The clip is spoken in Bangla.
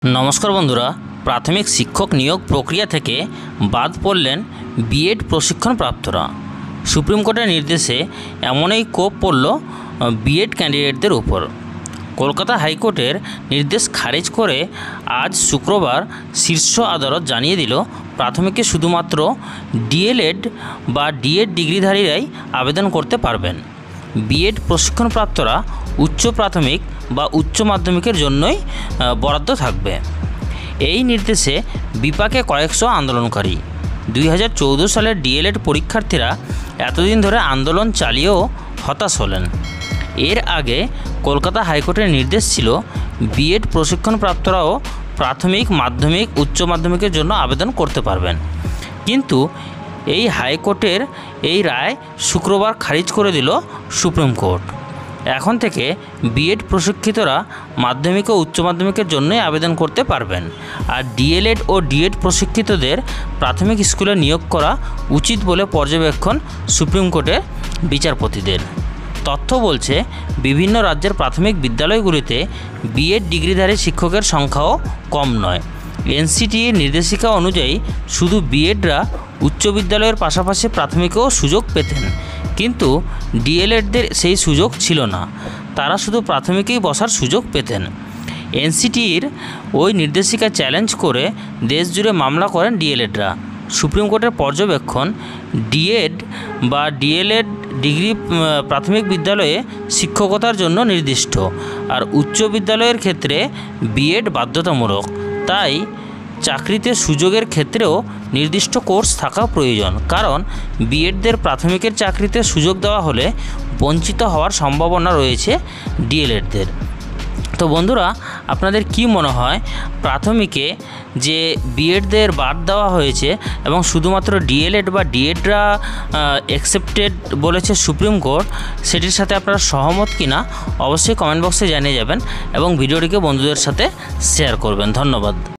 নমস্কার বন্ধুরা, প্রাথমিক শিক্ষক নিয়োগ প্রক্রিয়া থেকে বাদ পড়লেন বিএড প্রশিক্ষণপ্রাপ্তরা। সুপ্রিম কোর্টের নির্দেশে এমনই কোপ পড়ল বিএড ক্যান্ডিডেটদের উপর। কলকাতা হাইকোর্টের নির্দেশ খারিজ করে আজ শুক্রবার শীর্ষ আদালত জানিয়ে দিল, প্রাথমিকে শুধুমাত্র ডিএলএড বা ডিএড ডিগ্রিধারীরাই আবেদন করতে পারবেন। বিএড প্রশিক্ষণপ্রাপ্তরা উচ্চ প্রাথমিক বা উচ্চ মাধ্যমিকের জন্যই বরাদ্দ থাকবে। এই নির্দেশে বিপাকে কয়েকশো আন্দোলনকারী। 2014 সালের ডিএলএড পরীক্ষার্থীরা এতদিন ধরে আন্দোলন চালিয়েও হতাশ হলেন। এর আগে কলকাতা হাইকোর্টের নির্দেশ ছিল বিএড প্রশিক্ষণপ্রাপ্তরাও প্রাথমিক, মাধ্যমিক, উচ্চ মাধ্যমিকের জন্য আবেদন করতে পারবেন। কিন্তু এই হাইকোর্টের এই রায় শুক্রবার খারিজ করে দিল সুপ্রিম কোর্ট। এখন থেকে বিএড প্রশিক্ষিতরা মাধ্যমিক ও উচ্চ মাধ্যমিকের জন্যই আবেদন করতে পারবেন। আর ডিএলএড ও ডিএড প্রশিক্ষিতদের প্রাথমিক স্কুলে নিয়োগ করা উচিত বলে পর্যবেক্ষণ সুপ্রিম কোর্টের বিচারপতিদের। তথ্য বলছে, বিভিন্ন রাজ্যের প্রাথমিক বিদ্যালয়গুলিতে বিএড ডিগ্রিধারী শিক্ষকের সংখ্যাও কম নয়। এনসিটির নির্দেশিকা অনুযায়ী শুধু বিএডরা উচ্চ বিদ্যালয়ের পাশাপাশি প্রাথমিকেও সুযোগ পেতেন, কিন্তু ডিএলএডদের সেই সুযোগ ছিল না। তারা শুধু প্রাথমিকেই বসার সুযোগ পেতেন। এনসিটির ওই নির্দেশিকা চ্যালেঞ্জ করে দেশ জুড়ে মামলা করেন ডিএলএডরা। সুপ্রিম কোর্টের পর্যবেক্ষণ, ডিএড বা ডিএলএড ডিগ্রি প্রাথমিক বিদ্যালয়ে শিক্ষকতার জন্য নির্দিষ্ট, আর উচ্চ বিদ্যালয়ের ক্ষেত্রে বিএড বাধ্যতামূলক। তাই চাকরিতে সুযোগের ক্ষেত্রেও নির্দিষ্ট কোর্স থাকা প্রয়োজন, কারণ বিএডদের প্রাথমিকের চাকরিতে সুযোগ দেওয়া হলে বঞ্চিত হওয়ার সম্ভাবনা রয়েছে ডিএলএডদের। তো বন্ধুরা, আপনাদের কি মনে হয়, প্রাথমিকে যে বিএডদের বাদ দেওয়া হয়েছে এবং শুধুমাত্র ডিএলএড বা ডিএডরা অ্যাকসেপ্টেড বলেছে সুপ্রিম কোর্ট, সেটির সাথে আপনারা সহমত কিনা অবশ্যই কমেন্ট বক্সে জানিয়ে যাবেন এবং ভিডিওটিকে বন্ধুদের সাথে শেয়ার করবেন। ধন্যবাদ।